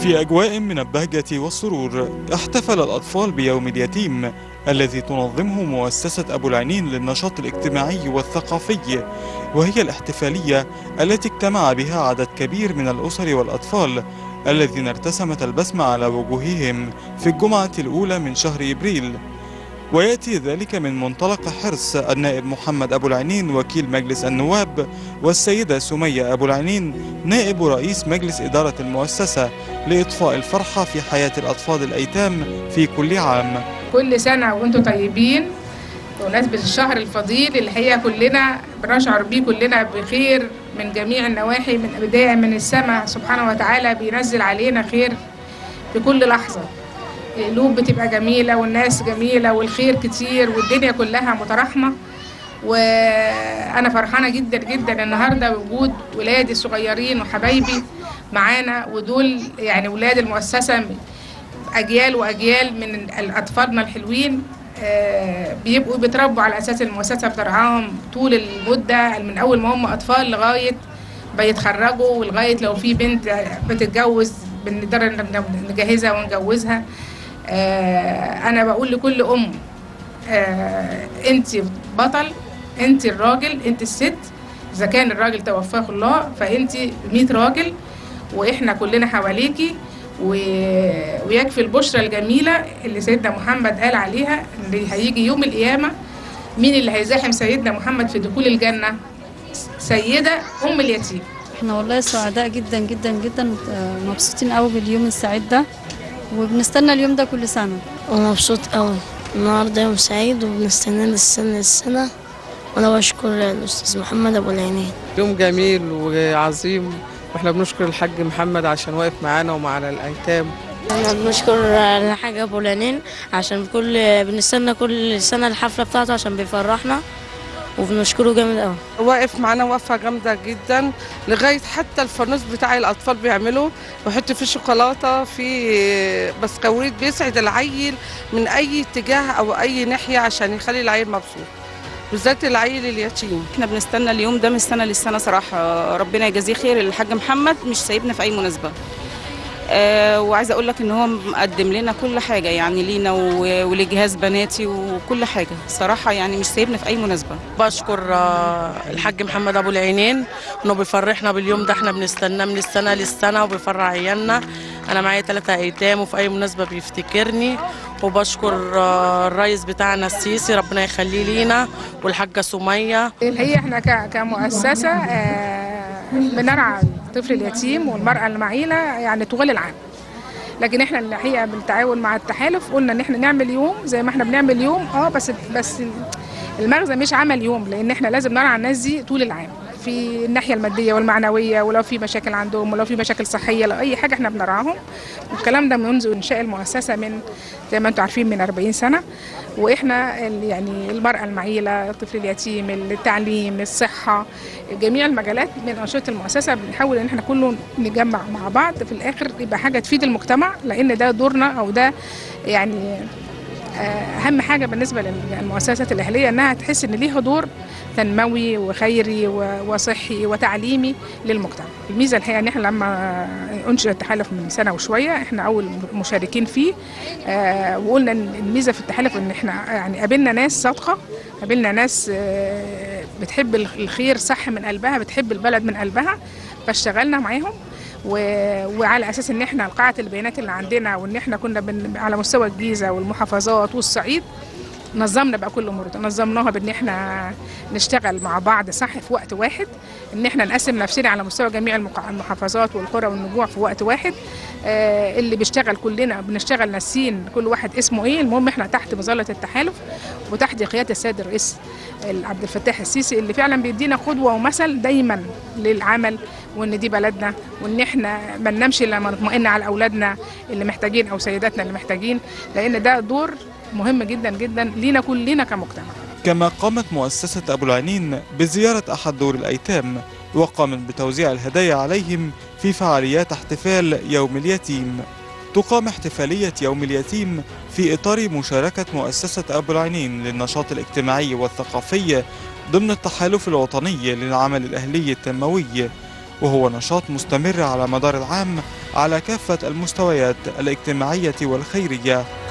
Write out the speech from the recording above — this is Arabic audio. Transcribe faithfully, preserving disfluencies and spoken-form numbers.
في أجواء من البهجة والسرور احتفل الأطفال بيوم اليتيم الذي تنظمه مؤسسة أبو العينين للنشاط الاجتماعي والثقافي، وهي الاحتفالية التي اجتمع بها عدد كبير من الأسر والأطفال الذين ارتسمت البسمة على وجوههم في الجمعة الأولى من شهر إبريل. ويأتي ذلك من منطلق حرص النائب محمد أبو العينين وكيل مجلس النواب والسيدة سمية أبو العينين نائب رئيس مجلس إدارة المؤسسة لإطفاء الفرحة في حياة الأطفال الأيتام في كل عام. كل سنة وأنتم طيبين بمناسبة الشهر الفضيل اللي هي كلنا بنشعر بيه كلنا بخير من جميع النواحي، من بداية من السماء سبحانه وتعالى بينزل علينا خير في كل لحظة. القلوب بتبقى جميلة والناس جميلة والخير كتير والدنيا كلها متراحمة. وأنا فرحانة جدا جدا النهاردة بوجود ولادي الصغيرين وحبايبي معانا، ودول يعني ولاد المؤسسة أجيال وأجيال من أطفالنا الحلوين بيبقوا بيتربوا على أساس المؤسسة بترعاهم طول المدة من أول ما هم أطفال لغاية بيتخرجوا، ولغاية لو في بنت بتتجوز بنقدر نجهزها ونجوزها. آه أنا بقول لكل أم آه أنت بطل، أنت الراجل، أنت الست. إذا كان الراجل توفاه الله فأنت مية راجل وإحنا كلنا حواليكي، ويكفي البشرة الجميلة اللي سيدنا محمد قال عليها اللي هيجي يوم القيامة مين اللي هيزاحم سيدنا محمد في دخول الجنة؟ سيدة أم اليتيم. احنا والله سعداء جدا جدا جدا، مبسوطين قوي باليوم السعيد ده وبنستنى اليوم ده كل سنة. ومبسوط قوي النهارده يوم سعيد وبنستناه للسنة للسنة، وانا بشكر الاستاذ محمد ابو العينين. يوم جميل وعظيم، واحنا بنشكر الحاج محمد عشان واقف معانا ومعنا الايتام. احنا بنشكر الحاج ابو العينين عشان كل بنستنى كل سنة الحفلة بتاعته عشان بيفرحنا، وبنشكره جامد قوي. واقف معانا وقفه جامده جدا لغايه حتى الفانوس بتاع الاطفال بيعملوا ويحط فيه شوكولاته في بسكويت بيسعد العيل من اي اتجاه او اي ناحيه عشان يخلي العيل مبسوط، بالذات العيل اليتيم. احنا بنستنى اليوم ده من السنه للسنه صراحه، ربنا يجازيه خير. الحاج محمد مش سايبنا في اي مناسبه، أه وعايزه اقول لك ان هو مقدم لنا كل حاجه يعني لينا ولجهاز بناتي وكل حاجه صراحه، يعني مش سايبنا في اي مناسبه. بشكر الحاج محمد ابو العينين انه بيفرحنا باليوم ده، احنا بنستناه من السنه للسنه وبيفرح عيالنا. انا معايا ثلاثه ايتام وفي اي مناسبه بيفتكرني، وبشكر الرئيس بتاعنا السيسي ربنا يخليه لينا والحاجه سميه. هي احنا كمؤسسه بنرعى الطفل اليتيم والمرأة المعيلة يعني طوال العام، لكن احنا الحقيقة بالتعاون مع التحالف قلنا ان احنا نعمل يوم زي ما احنا بنعمل يوم اه بس بس المغزى مش عمل يوم، لان احنا لازم نرعى الناس دي طول العام في الناحية المادية والمعنوية، ولو في مشاكل عندهم ولو في مشاكل صحية لو اي حاجة احنا بنرعاهم. والكلام ده منذ انشاء المؤسسة من زي ما انتم عارفين من أربعين سنة، واحنا يعني المرأة المعيلة، الطفل اليتيم، التعليم، الصحة، جميع المجالات من أنشطة المؤسسة بنحاول ان احنا كله نجمع مع بعض في الاخر يبقى حاجة تفيد المجتمع، لان ده دورنا او ده يعني اهم حاجة بالنسبة للمؤسسات الأهلية انها تحس ان ليها دور تنموي وخيري وصحي وتعليمي للمجتمع. الميزة الحقيقة ان احنا لما انشئ التحالف من سنة وشوية احنا اول مشاركين فيه، آه وقلنا ان الميزة في التحالف ان احنا يعني قابلنا ناس صادقة، قابلنا ناس آه بتحب الخير صح من قلبها، بتحب البلد من قلبها، فاشتغلنا معاهم. وعلى اساس ان احنا قاعة البيانات اللي عندنا وان احنا كنا على مستوى الجيزة والمحافظات والصعيد نظمنا بقى كل امور، نظمناها بان احنا نشتغل مع بعض صح في وقت واحد، ان احنا نقسم نفسنا على مستوى جميع المحافظات والقرى والنجوع في وقت واحد. آه اللي بيشتغل كلنا بنشتغل ناسين كل واحد اسمه ايه، المهم احنا تحت مظله التحالف وتحت قياده السيد الرئيس عبد الفتاح السيسي اللي فعلا بيدينا قدوه ومثل دايما للعمل، وان دي بلدنا وان احنا ما ننامش الا لما نطمئن على اولادنا اللي محتاجين او سيداتنا اللي محتاجين، لان ده دور مهم جدا جدا لينا كلنا كمجتمع. كما قامت مؤسسة أبو العينين بزيارة أحد دور الأيتام وقامت بتوزيع الهدايا عليهم في فعاليات احتفال يوم اليتيم. تقام احتفالية يوم اليتيم في إطار مشاركة مؤسسة أبو العينين للنشاط الاجتماعي والثقافي ضمن التحالف الوطني للعمل الأهلي التنموي، وهو نشاط مستمر على مدار العام على كافة المستويات الاجتماعية والخيرية